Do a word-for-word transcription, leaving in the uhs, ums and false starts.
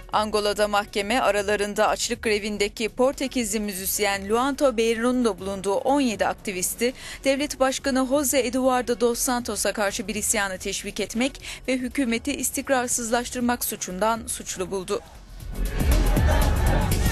Angola'da mahkeme aralarında açlık grevindeki Portekizli müzisyen Luanto Beiru'nun da bulunduğu on yedi aktivisti, devlet başkanı Jose Eduardo dos Santos'a karşı bir isyanı teşvik etmek ve hükümeti istikrarsızlaştırmak suçundan suçlu buldu.